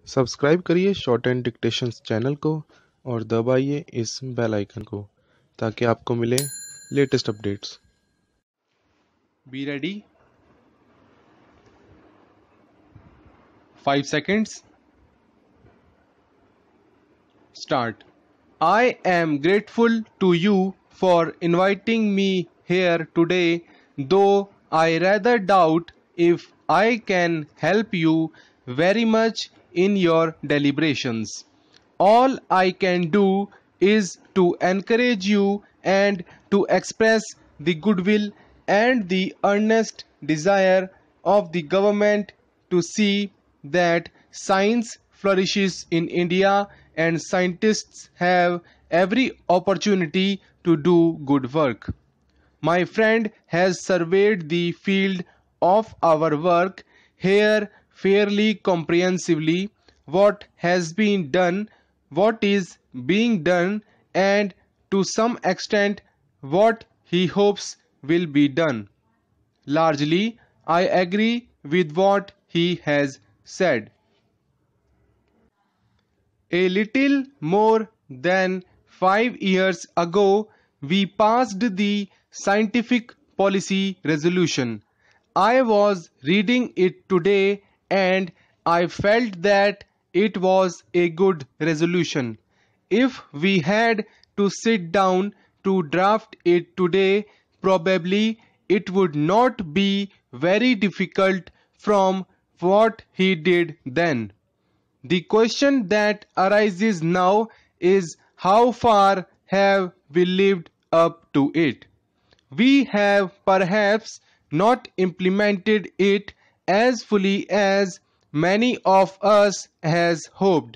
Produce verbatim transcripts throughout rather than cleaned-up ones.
Subscribe करिए short and dictations channel को और दबाइए इस बेल आइकन को ताकि आपको मिले latest updates. Be ready. five seconds. Start. I am grateful to you for inviting me here today, though I rather doubt if I can help you very much in your deliberations. All I can do is to encourage you and to express the goodwill and the earnest desire of the government to see that science flourishes in India and scientists have every opportunity to do good work. My friend has surveyed the field of our work here fairly comprehensively, what has been done, what is being done, and to some extent what he hopes will be done. Largely, I agree with what he has said. A little more than five years ago, we passed the Scientific Policy Resolution. I was reading it today and I felt that it was a good resolution. If we had to sit down to draft it today, probably it would not be very difficult from what he did then. The question that arises now is how far have we lived up to it? We have perhaps not implemented it as fully as many of us has hoped.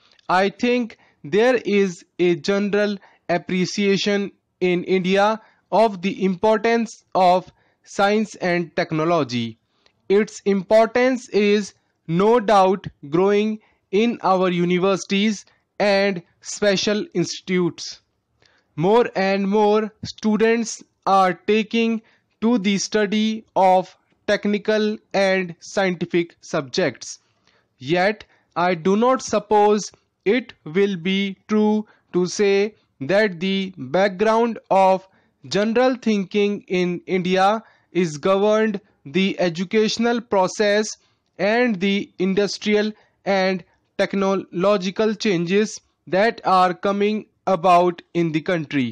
I think there is a general appreciation in India of the importance of science and technology. Its importance is no doubt growing in our universities and special institutes. More and more students are taking to the study of technical and scientific subjects. Yet, I do not suppose it will be true to say that the background of general thinking in India is governed the educational process and the industrial and technological changes that are coming about in the country.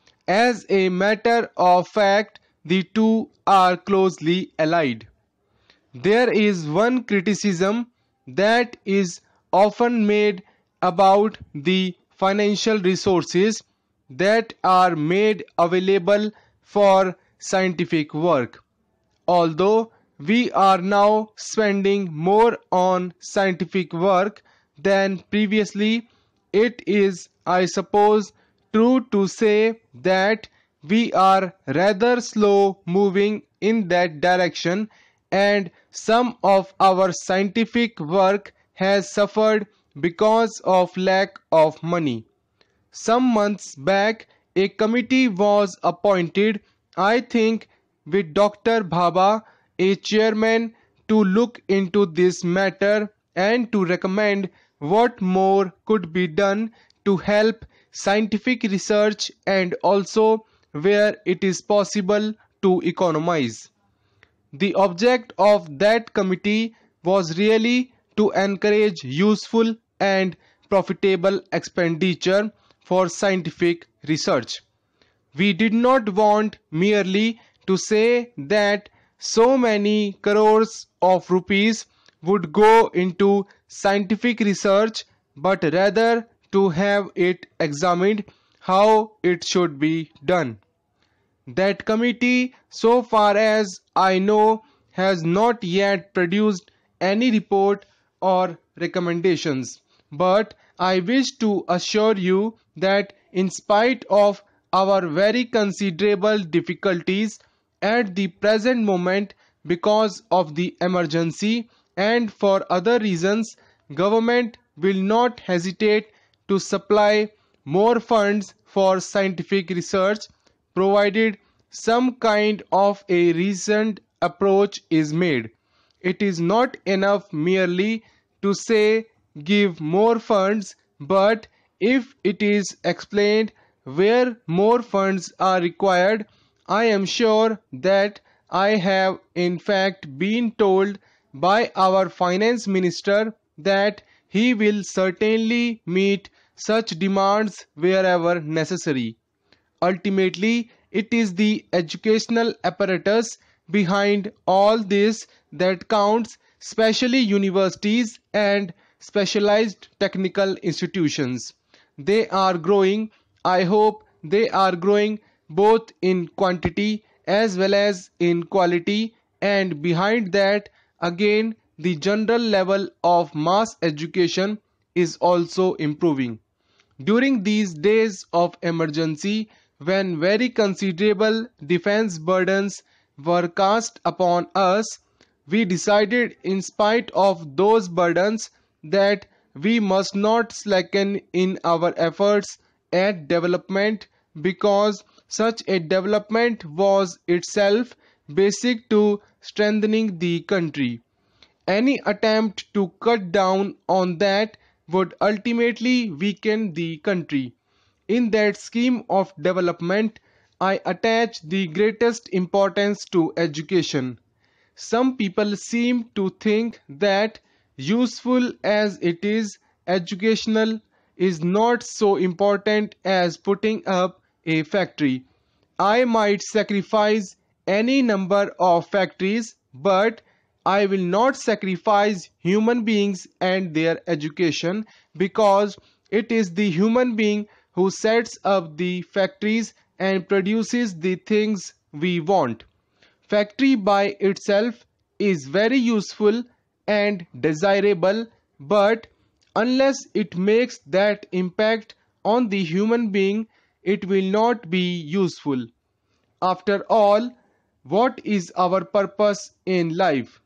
As a matter of fact, the two are closely allied. There is one criticism that is often made about the financial resources that are made available for scientific work. Although we are now spending more on scientific work than previously, it is, I suppose, true to say that we are rather slow moving in that direction and some of our scientific work has suffered because of lack of money. Some months back, a committee was appointed, I think, with Doctor Bhabha, a chairman, to look into this matter and to recommend what more could be done to help scientific research and also where it is possible to economize. The object of that committee was really to encourage useful and profitable expenditure for scientific research. We did not want merely to say that so many crores of rupees would go into scientific research, but rather to have it examined how it should be done. That committee, so far as I know, has not yet produced any report or recommendations. But I wish to assure you that in spite of our very considerable difficulties at the present moment because of the emergency and for other reasons, government will not hesitate to supply more funds for scientific research provided some kind of a reasoned approach is made. It is not enough merely to say give more funds, but if it is explained where more funds are required, I am sure that I have in fact been told by our finance minister that he will certainly meet such demands wherever necessary. Ultimately, it is the educational apparatus behind all this that counts, especially universities and specialized technical institutions. They are growing. I hope they are growing both in quantity as well as in quality, and behind that, again, the general level of mass education is also improving. During these days of emergency, when very considerable defense burdens were cast upon us, we decided, in spite of those burdens, that we must not slacken in our efforts at development, because such a development was itself basic to strengthening the country. Any attempt to cut down on that would ultimately weaken the country. In that scheme of development, I attach the greatest importance to education. Some people seem to think that, useful as it is, educational is not so important as putting up a factory. I might sacrifice any number of factories, but I will not sacrifice human beings and their education, because it is the human being who sets up the factories and produces the things we want. Factory by itself is very useful and desirable, but unless it makes that impact on the human being, it will not be useful. After all, what is our purpose in life?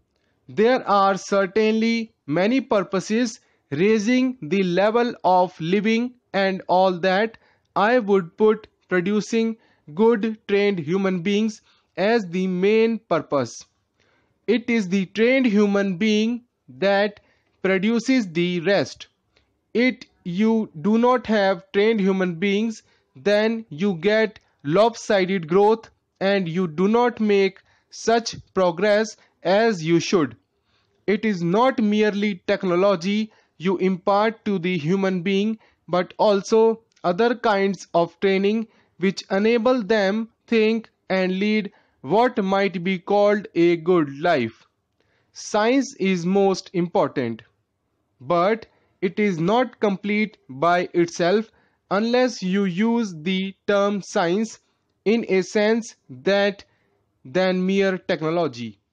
There are certainly many purposes, raising the level of living and all that. I would put producing good trained human beings as the main purpose. It is the trained human being that produces the rest. If you do not have trained human beings, then you get lopsided growth and you do not make such progress as you should. It is not merely technology you impart to the human being, but also other kinds of training which enable them think and lead what might be called a good life. Science is most important, but it is not complete by itself unless you use the term science in a sense that than mere technology.